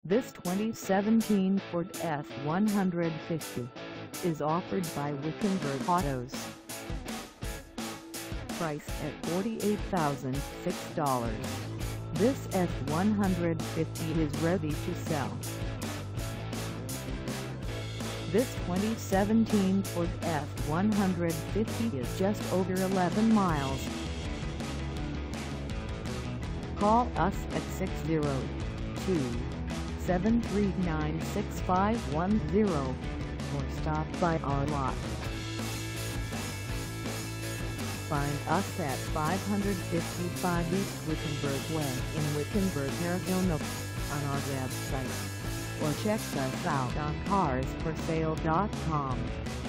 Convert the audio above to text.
This 2017 Ford F-150 is offered by Wickenburg Autos. Price at $48,006. This F-150 is ready to sell. This 2017 Ford F-150 is just over 11 miles. Call us at 602-739-6510 or stop by our lot. Find us at 555 East Wickenburg Way in Wickenburg, Arizona on our website, or check us out on carsforsale.com.